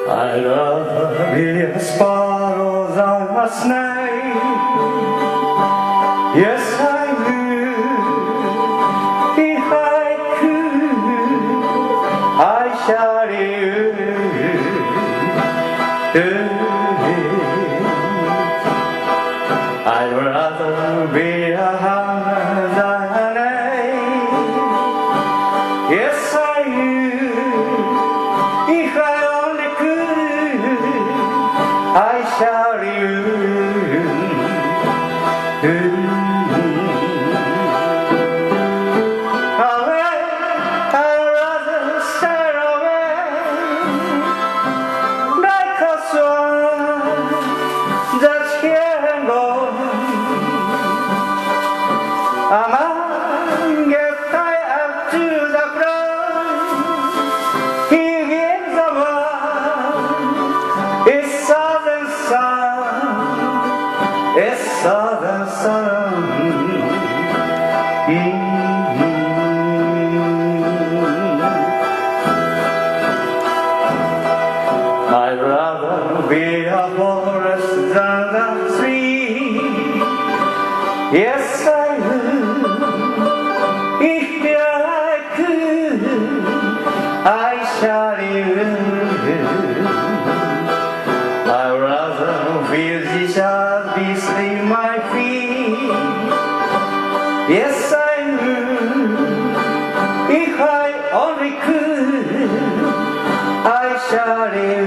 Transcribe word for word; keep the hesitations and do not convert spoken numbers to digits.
I'd rather be a sparrow than a snake. Yes, I would. If I could, I shall do. I'd rather be a hammer than an egg. Yes, I would. If I only could, I shall do. Among get tied up to the ground, he gives the world his southern sun, his southern sun. I'd rather be a forest than a tree. Yes, I would. If I could, I shall live. I'd rather feel the sharp beneath my feet. Yes, I would. If I only could, I shall live.